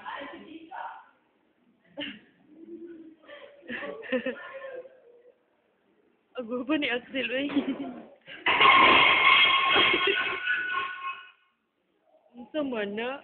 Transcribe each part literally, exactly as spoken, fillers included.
Ang gupo ni Axel, uy. Ang sama na.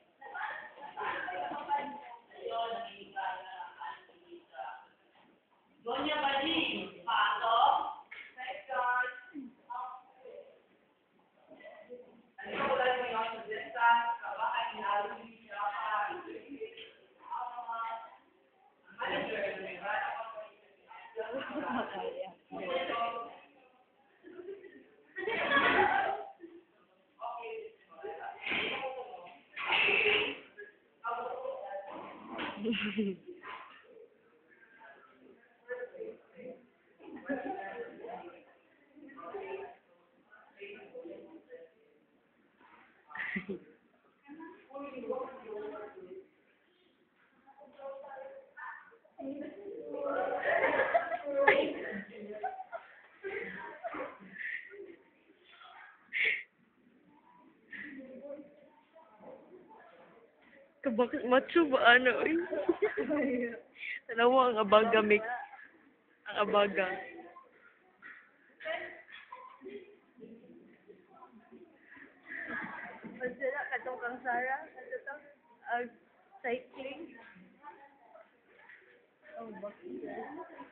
Kabakit macho ba ano? Uy. Alam mo ang abaga mix. Ang abaga. Masaya katong kang Sara, katong uh, cycling. Oh, bakit?